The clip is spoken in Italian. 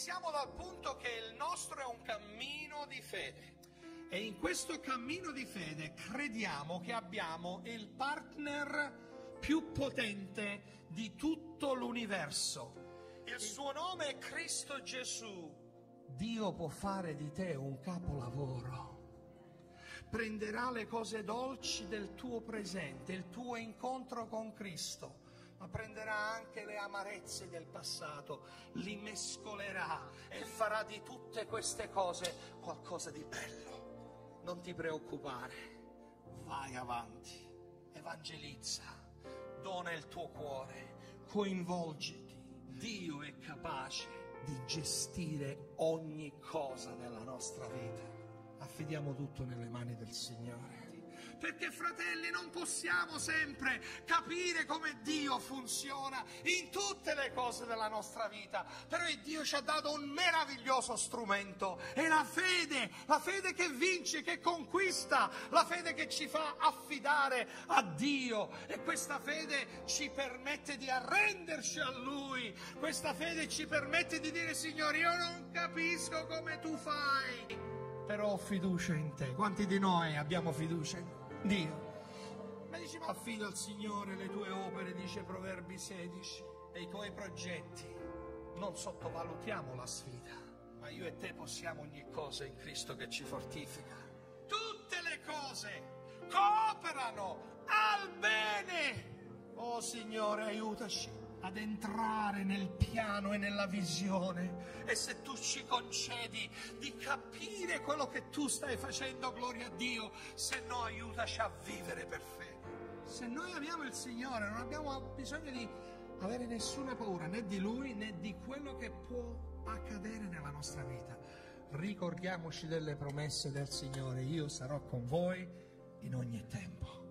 iniziamo dal punto che il nostro è un cammino di fede. E in questo cammino di fede crediamo che abbiamo il partner più potente di tutto l'universo. Il suo nome è Cristo Gesù. Dio può fare di te un capolavoro. Prenderà le cose dolci del tuo presente, il tuo incontro con Cristo, ma prenderà anche le amarezze del passato, li mescolerà e farà di tutte queste cose qualcosa di bello. Non ti preoccupare, vai avanti, evangelizza, dona il tuo cuore, coinvolgiti. Dio è capace di gestire ogni cosa nella nostra vita. Affidiamo tutto nelle mani del Signore. Perché, fratelli, non possiamo sempre capire come Dio funziona in tutte le cose della nostra vita. Però Dio ci ha dato un meraviglioso strumento. È la fede che vince, che conquista, la fede che ci fa affidare a Dio. E questa fede ci permette di arrenderci a Lui. Questa fede ci permette di dire: Signore, io non capisco come tu fai, però ho fiducia in te. Quanti di noi abbiamo fiducia in Dio? Ma dice: ma affido al Signore le tue opere, dice Proverbi 16, e i tuoi progetti. Non sottovalutiamo la sfida, ma io e te possiamo ogni cosa in Cristo che ci fortifica. Tutte le cose cooperano al bene. Oh Signore, aiutaci ad entrare nel piano e nella visione. E se tu ci concedi di capire quello che tu stai facendo, gloria a Dio. Se no, aiutaci a vivere per fede. Se noi amiamo il Signore, non abbiamo bisogno di avere nessuna paura, né di Lui né di quello che può accadere nella nostra vita. Ricordiamoci delle promesse del Signore: io sarò con voi in ogni tempo.